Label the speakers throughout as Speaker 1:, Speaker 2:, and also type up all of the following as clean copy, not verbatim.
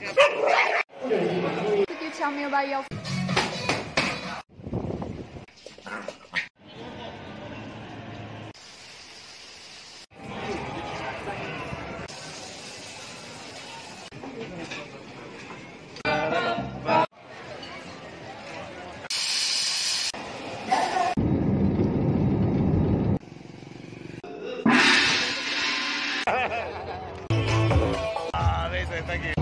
Speaker 1: Could you tell me about your...
Speaker 2: Amazing, thank you.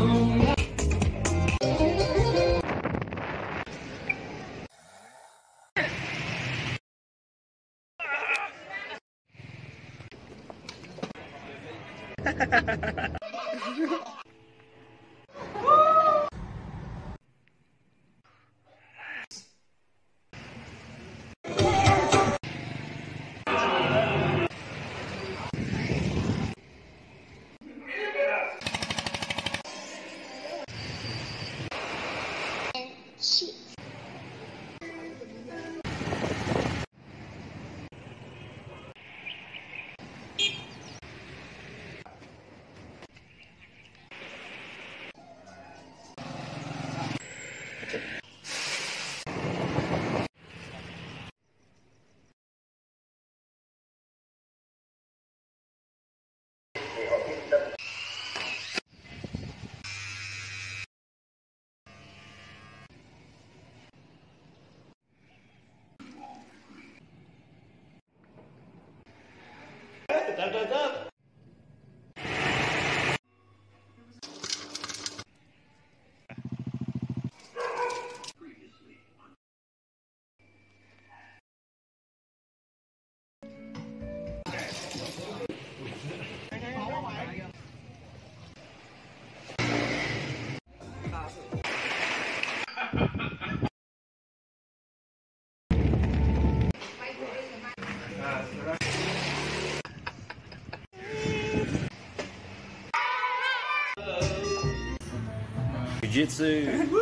Speaker 2: Jiu-jitsu.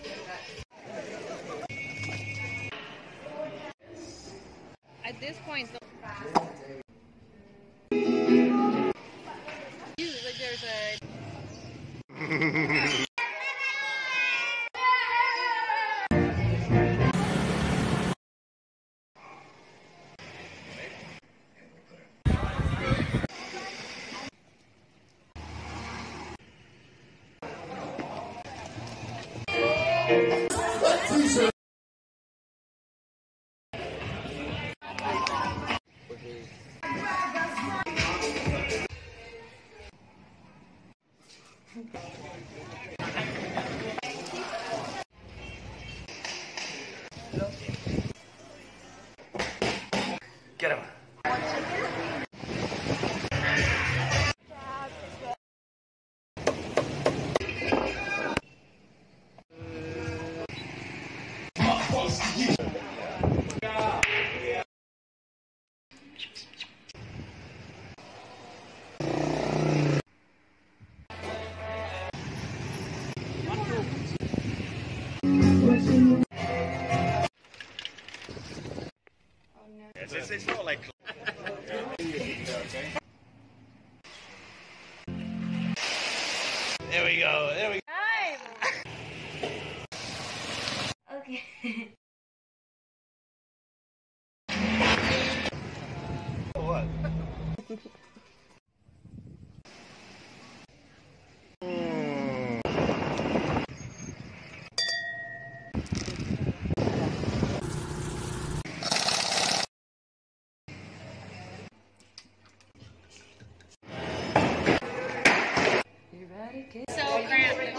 Speaker 1: At this point, there's a...
Speaker 2: Get him. It's not like. There we go. There we go.
Speaker 1: Okay.
Speaker 2: What?
Speaker 1: So cramped.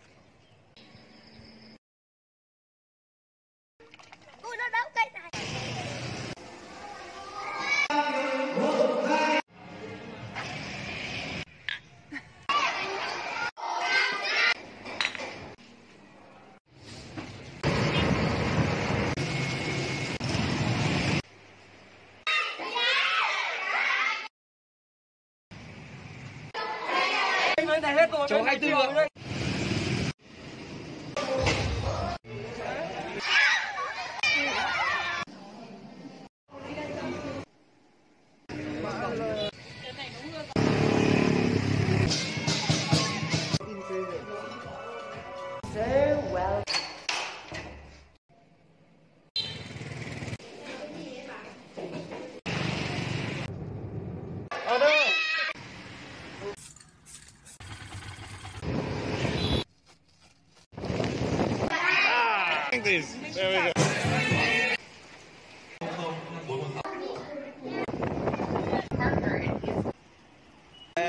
Speaker 1: Ui, nó đau cây này.
Speaker 3: Chỗ 24 rồi.
Speaker 1: Cái này đúng luôn.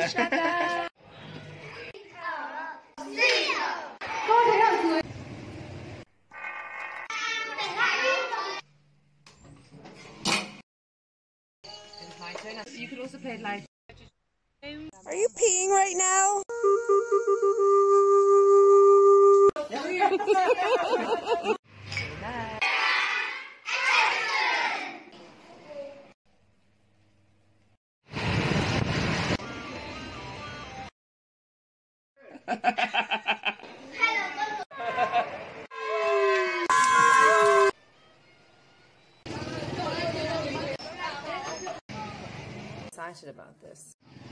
Speaker 1: My turn. You could also play it like.
Speaker 4: Are you peeing right now?
Speaker 1: Excited about this.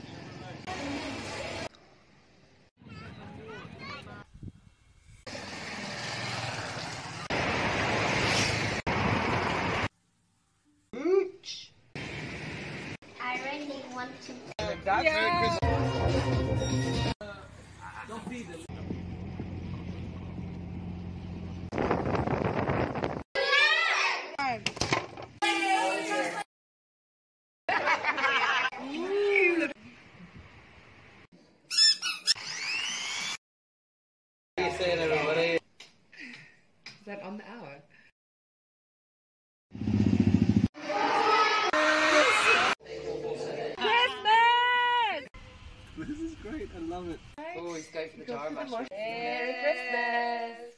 Speaker 5: I really want to.
Speaker 3: Yeah.
Speaker 1: Is that on the hour? Christmas!
Speaker 3: This is great. I love it.
Speaker 1: Always go for the jar. Merry Christmas!